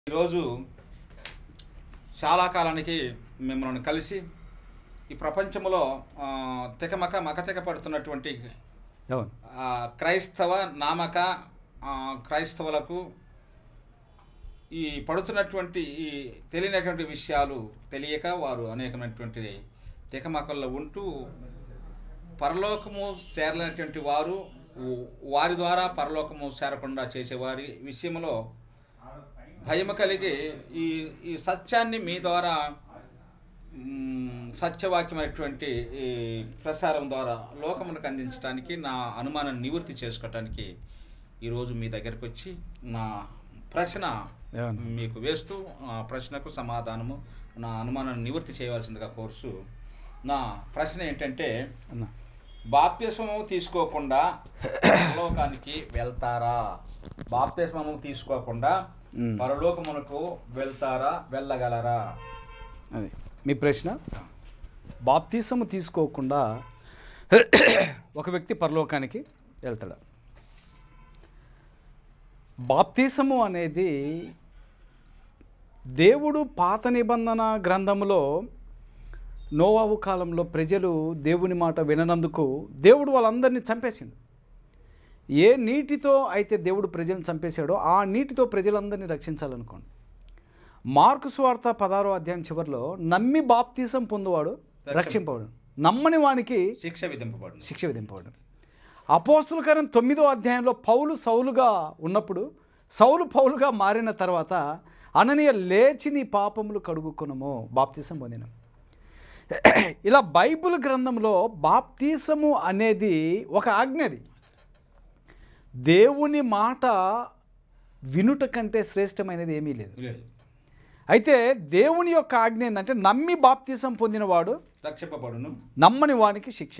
ఈరోజు చాలా కాలానికి మిమ్మల్ని కలిసి ఈ ప్రపంచంలో మకతెక పడుతున్నటువంటి క్రైస్తవ నామక క్రైస్తవులకు ఈ పడుతున్నటువంటి ఈ తెలియనటువంటి విషయాలు తెలియక వారు అనేకమైనటువంటి తెకమకల్లో ఉంటూ పరలోకము చేరలేనటువంటి వారు వారి ద్వారా పరలోకము చేరకుండా చేసేవారి విషయంలో భయము కలిగి ఈ సత్యాన్ని మీ ద్వారా సత్యవాక్యమైనటువంటి ఈ ప్రసారం ద్వారా లోకమునకు అందించడానికి నా అనుమానాన్ని నివృత్తి చేసుకోవటానికి ఈరోజు మీ దగ్గరకు వచ్చి నా ప్రశ్న మీకు వేస్తూ ఆ ప్రశ్నకు సమాధానము నా అనుమానాన్ని నివృత్తి చేయవలసిందిగా కోర్సు. నా ప్రశ్న ఏంటంటే, బాప్తిస్మము తీసుకోకుండా పరలోకానికి వెళ్తారా? బాప్తిస్మము తీసుకోకుండా పరలోకమునకు వెళ్తారా, వెళ్ళగలరా? అది మీ ప్రశ్న. బాప్తిసము తీసుకోకుండా ఒక వ్యక్తి పరలోకానికి వెళ్తాడా? బాప్తిసము అనేది దేవుడు పాత నిబంధన గ్రంథములో నోవాహు కాలంలో ప్రజలు దేవుని మాట విననందుకు దేవుడు వాళ్ళందరినీ చంపేసిండు. ఏ నీటితో అయితే దేవుడు ప్రజలను చంపేశాడో ఆ నీటితో ప్రజలందరినీ రక్షించాలనుకోండి. మార్కు సువార్త 16వ అధ్యాయం చివరిలో నమ్మి బాప్తిసం పొందువాడు రక్షింపబడు, నమ్మని వానికి శిక్ష విధింపబడు. అపోస్తుల కార్యం 9వ అధ్యాయంలో పౌలు సౌలుగా ఉన్నప్పుడు సౌలు పౌలుగా మారిన తర్వాత అననీయ లేచి నీ పాపములు కడుగుకొనుము, బాప్తిసం పొందిన. ఇలా బైబిల్ గ్రంథంలో బాప్తిసము అనేది ఒక ఆజ్ఞది. దేవుని మాట వినుట కంటే శ్రేష్టమైనది ఏమీ లేదు. అయితే దేవుని యొక్క ఆజ్ఞ ఏంటంటే, నమ్మి బాప్తిసం పొందినవాడు రక్షింపబడును, నమ్మని వానికి శిక్ష.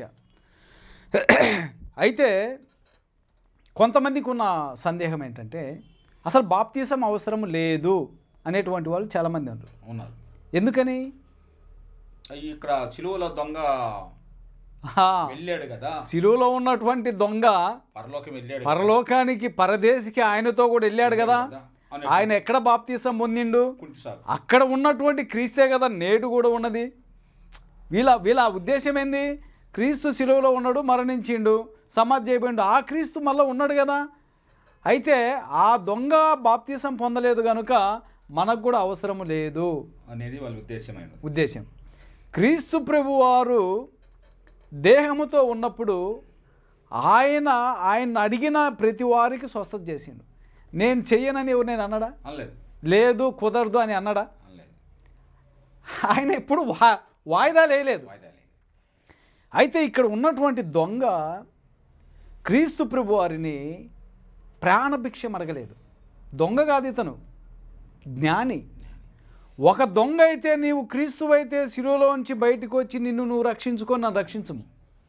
అయితే కొంతమందికి ఉన్న సందేహం ఏంటంటే, అసలు బాప్తిసం అవసరం లేదు అనేటువంటి వాళ్ళు చాలామంది ఉన్నారు. ఎందుకని? ఇక్కడ సిలువలో దొంగ వెళ్ళాడు కదా, సిలువలో ఉన్నటువంటి దొంగ పరలోకానికి పరదేశికి ఆయనతో కూడా వెళ్ళాడు కదా. ఆయన ఎక్కడ బాప్తిసం పొందిండు? అక్కడ ఉన్నటువంటి క్రీస్తే కదా నేడు కూడా ఉన్నది. వీళ్ళ ఉద్దేశం ఏంది? క్రీస్తు సిలువలో ఉన్నాడు, మరణించిండు, సమాధి చేయబడిండు, ఆ క్రీస్తు మళ్ళీ ఉన్నాడు కదా. అయితే ఆ దొంగ బాప్తిసం పొందలేదు కనుక మనకు కూడా అవసరం లేదు అనేది వాళ్ళ ఉద్దేశం. క్రీస్తు ప్రభు వారు దేహముతో ఉన్నప్పుడు ఆయన అడిగిన ప్రతి వారికి స్వస్థత చేసిండు. నేను చెయ్యనని నేను అన్నాడా? లేదు, కుదరదు అని అన్నాడా? ఆయన ఎప్పుడు వాయిదా వేయలేదు. అయితే ఇక్కడ ఉన్నటువంటి దొంగ క్రీస్తు ప్రభు వారిని ప్రాణభిక్షం అడగలేదు. దొంగ కాదు ఇతను, జ్ఞాని. ఒక దొంగ అయితే నీవు క్రీస్తువైతే శిలువలోంచి బయటకు వచ్చి నిన్ను నువ్వు రక్షించుకొని నన్ను రక్షించము.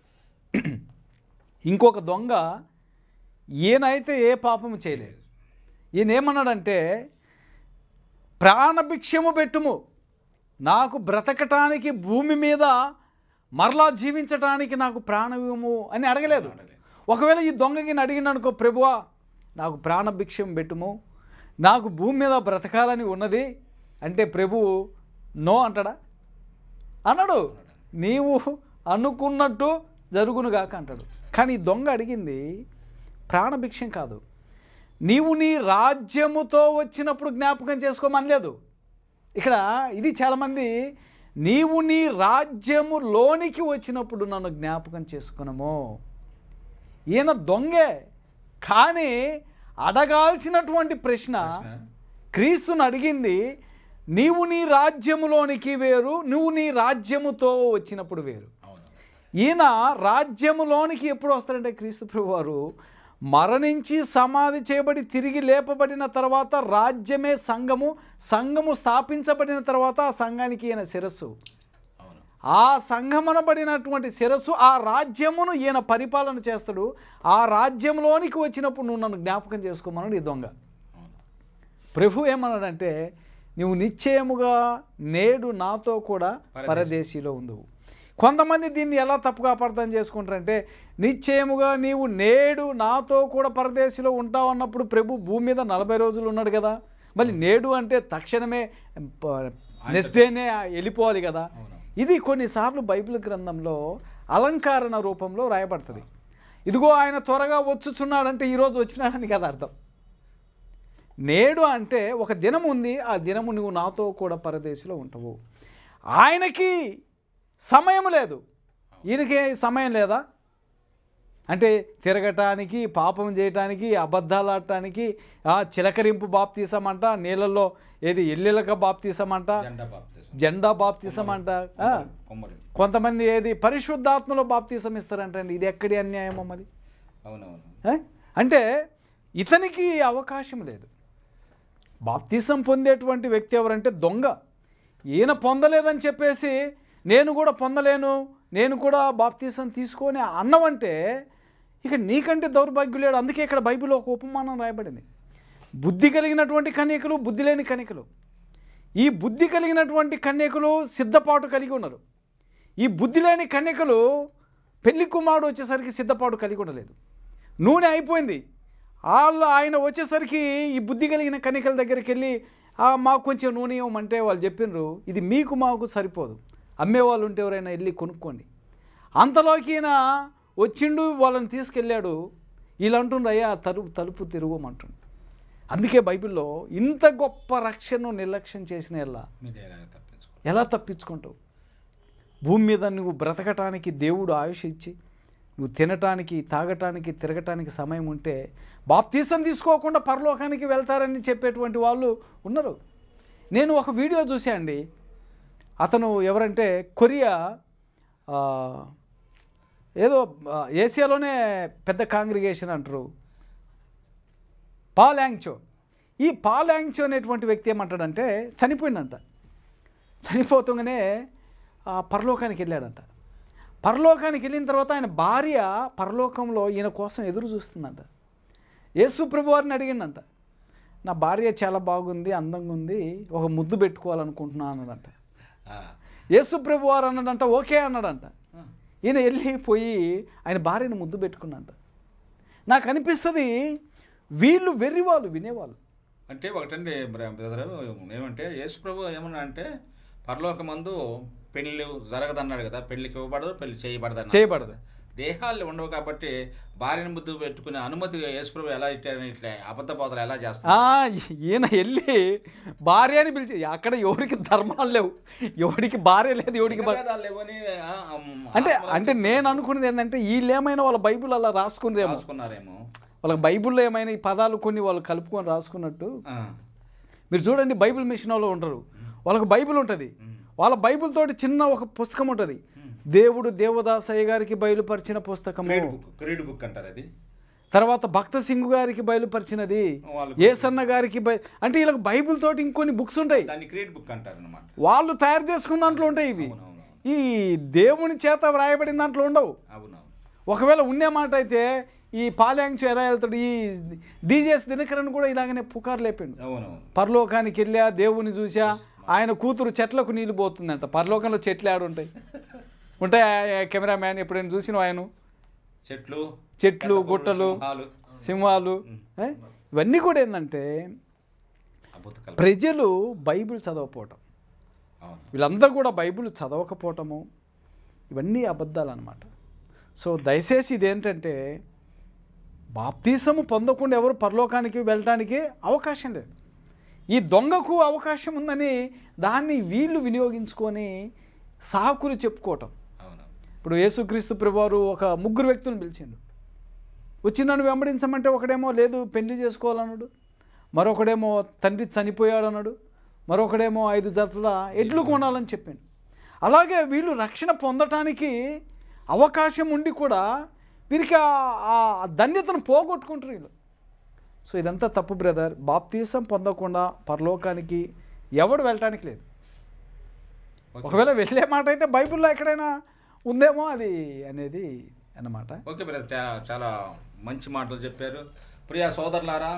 ఇంకొక దొంగ ఈయనైతే ఏ పాపము చేయలేదు. ఈయన ఏమన్నాడంటే, ప్రాణభిక్షము పెట్టుము, నాకు బ్రతకటానికి భూమి మీద మరలా జీవించటానికి నాకు ప్రాణము అని అడగలేదు. ఒకవేళ ఈ దొంగకి అడిగిననుకో, ప్రభువా నాకు ప్రాణభిక్షం పెట్టుము, నాకు భూమి మీద బ్రతకాలని ఉన్నది అంటే ప్రభువు నో అంటాడా? అన్నాడు. నీవు అనుకున్నట్టు జరుగునుగాక అంటాడు. కానీ ఈ దొంగ అడిగింది ప్రాణభిక్షం కాదు, నీవు నీ రాజ్యముతో వచ్చినప్పుడు జ్ఞాపకం చేసుకోమనలేదు. ఇక్కడ ఇది చాలామంది, నీవు నీ రాజ్యములోనికి వచ్చినప్పుడు నన్ను జ్ఞాపకం చేసుకునము. ఈయన దొంగే, కానీ అడగాల్సినటువంటి ప్రశ్న క్రీస్తుని అడిగింది, నీవు నీ రాజ్యములోనికి వేరు, నువ్వు నీ రాజ్యముతో వచ్చినప్పుడు వేరు. ఈయన రాజ్యములోనికి ఎప్పుడు వస్తారంటే, క్రీస్తు ప్రభువారు మరణించి సమాధి చేయబడి తిరిగి లేపబడిన తర్వాత రాజ్యమే సంఘము స్థాపించబడిన తర్వాత ఆ సంఘానికి ఈయన శిరస్సు. ఆ సంఘమనబడినటువంటి శిరస్సు, ఆ రాజ్యమును ఈయన పరిపాలన చేస్తాడు. ఆ రాజ్యంలోనికి వచ్చినప్పుడు నువ్వు నన్ను జ్ఞాపకం చేసుకోమన్నాడు ఈ దొంగ. ప్రభు ఏమన్నాడంటే, నువ్వు నిశ్చయముగా నేడు నాతో కూడా పరదేశీలో ఉందువు. కొంతమంది దీన్ని ఎలా తప్పుగా అపార్థం చేసుకుంటారంటే, నిశ్చయముగా నీవు నేడు నాతో కూడా పరదేశిలో ఉంటావు అన్నప్పుడు ప్రభు భూమి మీద 40 రోజులు ఉన్నాడు కదా, మళ్ళీ నేడు అంటే తక్షణమే నెక్స్ట్ డేనే వెళ్ళిపోవాలి కదా. ఇది కొన్నిసార్లు బైబిల్ గ్రంథంలో అలంకరణ రూపంలో రాయబడుతుంది. ఇదిగో ఆయన త్వరగా వచ్చుచున్నాడంటే ఈరోజు వచ్చినాడని కదా అర్థం. నేడు అంటే ఒక దినం ఉంది, ఆ దినము నువ్వు నాతో కూడా పరదేశంలో ఉంటావు. ఆయనకి సమయం లేదు, ఈయనకి సమయం లేదా అంటే తిరగటానికి, పాపం చేయటానికి, అబద్ధాలు ఆడటానికి, చిలకరింపు బాప్తీసమంట, నీళ్ళల్లో ఏది ఎల్లెలక బాప్తీసమంట, జెండా బాప్తీసమంట, కొంతమంది ఏది పరిశుద్ధాత్మలో బాప్తీసం ఇస్తారంటండి. ఇది ఎక్కడి అన్యాయమో మరి. అంటే ఇతనికి అవకాశం లేదు. బాప్తీసం పొందేటువంటి వ్యక్తి ఎవరంటే దొంగ. ఈయన పొందలేదని చెప్పేసి నేను కూడా పొందలేను, నేను కూడా బాప్తీసం తీసుకొని అన్నవంటే ఇక నీకంటే దౌర్భాగ్యులేడు. అందుకే ఇక్కడ బైబిల్లో ఒక ఉపమానం రాయబడింది. బుద్ధి కలిగినటువంటి కన్యకలు, బుద్ధి లేని కన్యకలు. ఈ బుద్ధి కలిగినటువంటి కన్యకలు సిద్ధపాటు కలిగి ఉన్నారు. ఈ బుద్ధి లేని కన్యకలు పెళ్లి కుమారుడు వచ్చేసరికి సిద్ధపాటు కలిగి ఉండలేదు. నూనె అయిపోయింది. ఆయన వచ్చేసరికి ఈ బుద్ధి కలిగిన కన్యకల దగ్గరికి వెళ్ళి మాకు కొంచెం నూనె ఇవ్వమంటే వాళ్ళు చెప్పినారు, ఇది మీకు మాకు సరిపోదు, అమ్మేవాళ్ళు ఉంటే ఎవరైనా వెళ్ళి కొనుక్కోండి. అంతలోకి ఈయన వచ్చిండు, వాళ్ళని తీసుకెళ్ళాడు. వీళ్ళు అంటుండ్రు, అయ్యా తలుపు తిరగమంటుండు. అందుకే బైబిల్లో ఇంత గొప్ప రక్షణను నిర్లక్ష్యం చేసిన ఎలా తప్పించుకుంటావు? భూమి మీద నువ్వు బ్రతకటానికి దేవుడు ఆయుష్ ఇచ్చి, నువ్వు తినటానికి, తాగటానికి, తిరగటానికి సమయం ఉంటే బాప్తీసం తీసుకోకుండా పరలోకానికి వెళ్తారని చెప్పేటువంటి వాళ్ళు ఉన్నారు. నేను ఒక వీడియో చూసా అండి. అతను ఎవరంటే కొరియా, ఏదో ఏసియాలోనే పెద్ద కాంగ్రిగేషన్ అంటారు, పాల్ యాంగ్చో. ఈ పాల్ యాంగ్చో అనేటువంటి వ్యక్తి ఏమంటాడంటే చనిపోయిందంట. చనిపోతుంగానే పరలోకానికి వెళ్ళాడంట. పరలోకానికి వెళ్ళిన తర్వాత ఆయన భార్య పరలోకంలో ఈయన కోసం ఎదురు చూస్తుందంట. యేసు ప్రభు వారిని అడిగిందంట, నా భార్య చాలా బాగుంది, అందంగా ఉంది, ఒక ముద్దు పెట్టుకోవాలనుకుంటున్నాను అన్నాడంట. యేసు ప్రభు వారు అన్నాడంట, ఓకే అన్నాడంట. ఈయన వెళ్ళిపోయి ఆయన భార్యను ముద్దు పెట్టుకున్నాడంట. నాకు అనిపిస్తుంది వీళ్ళు వెర్రివాళ్ళు, వినేవాళ్ళు. అంటే ఒకటండి ఏమంటే యేసు ప్రభు ఏమన్నా అంటే పరలోకమందు పెళ్ళి జరగదన్నాడు కదా, పెళ్ళికి ఇవ్వబడదు, పెళ్లి చేయబడదు. దేహాలు ఉండవు కాబట్టి భార్యను ముద్దు పెట్టుకునే అనుమతి యేసుప్రభు ఎలా ఇట్లా అబద్ధ బోధలు ఎలా చేస్తారు? ఈయన వెళ్ళి భార్య అని పిలిచి, అక్కడ ఎవరికి ధర్మాలు లేవు, ఎవరికి భార్య లేదు, ఎవరికి లేవని అంటే నేను అనుకునేది ఏంటంటే వీళ్ళు ఏమైనా వాళ్ళ బైబుల్ అలా రాసుకున్నారేమో, వాళ్ళకి బైబుల్లో ఏమైనా ఈ పదాలు కొన్ని వాళ్ళు కలుపుకొని రాసుకున్నట్టు. మీరు చూడండి, బైబిల్ మిషన్ వాళ్ళు ఉంటారు, వాళ్ళకి బైబిల్ ఉంటుంది, వాళ్ళ బైబిల్ తోటి చిన్న ఒక పుస్తకం ఉంటుంది, దేవుడు దేవదాసయ్య గారికి బయలుపరిచిన పుస్తకము, క్రీడ్ బుక్ అంటారు అది. తర్వాత భక్త సింగ్ గారికి బయలుపరిచినది, ఏసన్న గారికి అంటే వీళ్ళకి బైబిల్ తోటి ఇంకొన్ని బుక్స్ ఉంటాయి, దాన్ని క్రీడ్ బుక్ అంటారు అన్నమాట. వాళ్ళు తయారు చేసుకున్న దాంట్లో ఉంటాయి ఇవి. ఈ దేవుని చేత వ్రాయబడిన దాంట్లో ఉండవు. ఒకవేళ ఉండే మాట అయితే ఈ పాల్యాంగ్స్ ఎలా వెళ్తాడు, ఈ డీజేఎస్ దినకరన్ కూడా ఇలాగనే పుకారు లేపాడు. పరలోకానికి వెళ్ళా, దేవుని చూసా, ఆయన కూతురు చెట్లకు నీళ్ళు పోతుందంట. పరలోకంలో చెట్లు ఆడుంటాయి ఉంటాయి. కెమెరామ్యాన్ ఎప్పుడైనా చూసిన ఆయన చెట్లు, గుట్టలు, సింహాలు, ఇవన్నీ కూడా ఏంటంటే ప్రజలు బైబిల్ చదవకపోవటం, వీళ్ళందరూ కూడా బైబిల్ చదవకపోవటము, ఇవన్నీ అబద్ధాలు అన్నమాట. సో దయచేసి ఇదేంటంటే బాప్తీసము పొందకుండా ఎవరు పరలోకానికి వెళ్ళటానికి అవకాశం లేదు. ఈ దొంగకు అవకాశం ఉందని దాన్ని వీళ్ళు వినియోగించుకొని సాకులు చెప్పుకోవటం. ఇప్పుడు యేసుక్రీస్తు ప్రభువారు ఒక 3 వ్యక్తులను పిలిచిండు. వచ్చి నన్ను వెంబడించమంటే ఒకడేమో లేదు పెళ్లి చేసుకోవాలన్నాడు, మరొకడేమో తండ్రి చనిపోయాడు అన్నాడు, మరొకడేమో 5 జతల ఎడ్లు కొనాలని చెప్పాను. అలాగే వీళ్ళు రక్షణ పొందటానికి అవకాశం ఉండి కూడా వీరికి ఆ ధన్యతను పోగొట్టుకుంటారు వీళ్ళు. సో ఇదంతా తప్పు బ్రదర్. బాప్తీసం పొందకుండా పరలోకానికి ఎవడు వెళ్ళటానికి లేదు. ఒకవేళ వెళ్ళే మాట అయితే బైబిల్లో ఎక్కడైనా ఉందేమో అది అనేది అన్నమాట. ఓకే బ్రదర్, చాలా మంచి మాటలు చెప్పారు. ప్రియా సోదరులారా,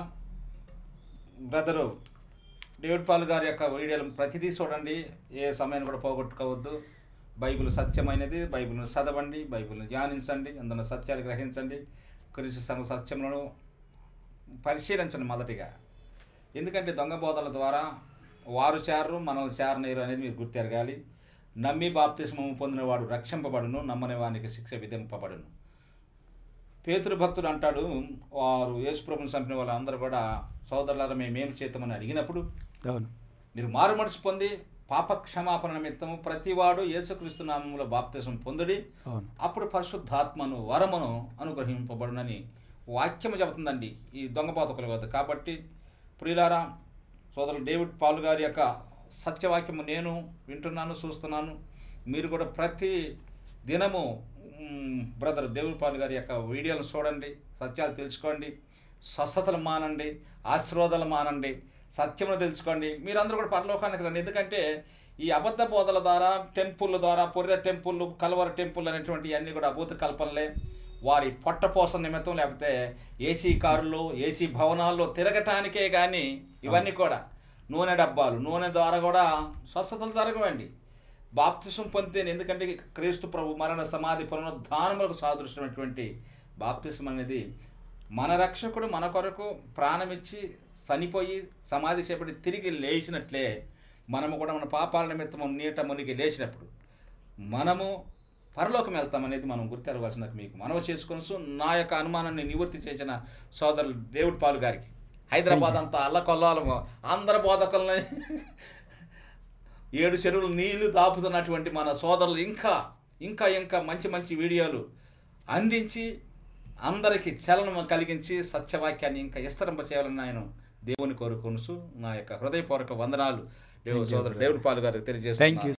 బ్రదరు డేవిడ్ పాల్ గారి యొక్క వీడియోలు ప్రతిదీ చూడండి, ఏ సమయాన్ని కూడా పోగొట్టుకోవద్దు. బైబిల్ సత్యమైనది, బైబిల్ను చదవండి, బైబిల్ను ధ్యానించండి, అందులో సత్యాలు గ్రహించండి, క్రీస్తు సంఘ సత్యములను పరిశీలించండి. మొదటిగా ఎందుకంటే దొంగ బోధల ద్వారా వారు చేరరు, మనల్ని చేరనేరు అనేది మీరు గుర్తెరగాలి. నమ్మి బాప్తిస్మము పొందినవాడు రక్షింపబడును, నమ్మని వానికి శిక్ష విధింపబడును. పేతురు భక్తుడు అంటాడు, వారు యేసుప్రభుని చంపిన వాళ్ళందరూ కూడా సోదరులారా మేమేం చేద్దామని అడిగినప్పుడు, అవును, మీరు మారు మనసు పొంది పాప క్షమాపణ నిమిత్తము ప్రతివాడు యేసుక్రీస్తు నామములో బాప్తిసం పొందుడి, అవును, అప్పుడు పరిశుద్ధాత్మను వరమును అనుగ్రహింపబడునని వాక్యము చెబుతుందండి ఈ దొంగ బోధకుల వద్ద. కాబట్టి ప్రియులారా, సోదరులు డేవిడ్ పాల్ గారి యొక్క సత్యవాక్యము నేను వింటున్నాను, చూస్తున్నాను. మీరు కూడా ప్రతి దినము బ్రదర్ డేవిడ్ పాల్ గారి యొక్క వీడియోలు చూడండి, సత్యాలు తెలుసుకోండి, స్వస్థతలు మానండి, ఆశీర్వాదాలు మానండి, సత్యమును తెలుసుకోండి. మీరందరూ కూడా పరలోకానికి రండి. ఎందుకంటే ఈ అబద్ధ బోధల ద్వారా, టెంపుల్ ద్వారా, పొర్రె టెంపుల్, కలవర టెంపుల్ అనేటువంటి అన్నీ కూడా అభూత కల్పనలే. వారి పొట్టపోస నిమిత్తం, లేకపోతే ఏసీ కారుల్లో, ఏసీ భవనాల్లో తిరగటానికే కానీ ఇవన్నీ కూడా నూనె డబ్బాలు, నూనె ద్వారా కూడా స్వస్థతలు జరగవండి. బాప్తిసం పొందితేనే, ఎందుకంటే క్రీస్తు ప్రభు మరణ సమాధి పునరుద్ధానములకు సాదృశ్యమైనటువంటి బాప్తిసం అనేది మన రక్షకుడు మన కొరకు ప్రాణమిచ్చి చనిపోయి సమాధి చేపట్టి తిరిగి లేచినట్లే మనము కూడా మన పాపాల నిమిత్తము నీట మునిగి లేచినప్పుడు మనము పరలోకం వెళ్తామనేది మనం గుర్తెరవలసిన మీకు మనవి చేసుకొనసు. నా యొక్క అనుమానాన్ని నివృత్తి చేసిన సోదరులు డేవిడ్ పాల్ గారికి, హైదరాబాద్ అంతా అల్లకొల్లాలము అందరి బోధకులని 7 చెరువులు నీళ్లు దాపుతున్నటువంటి మన సోదరులు ఇంకా మంచి మంచి వీడియోలు అందించి అందరికీ చలనం కలిగించి సత్యవాక్యాన్ని ఇంకా విస్తరింప చేయాలని నేను దేవుని కోరుకొనుచు నా యొక్క హృదయపూర్వక వందనాలు సోదరుడు డేవిడ్ పాల్ గారికి తెలియజేస్తున్నాను.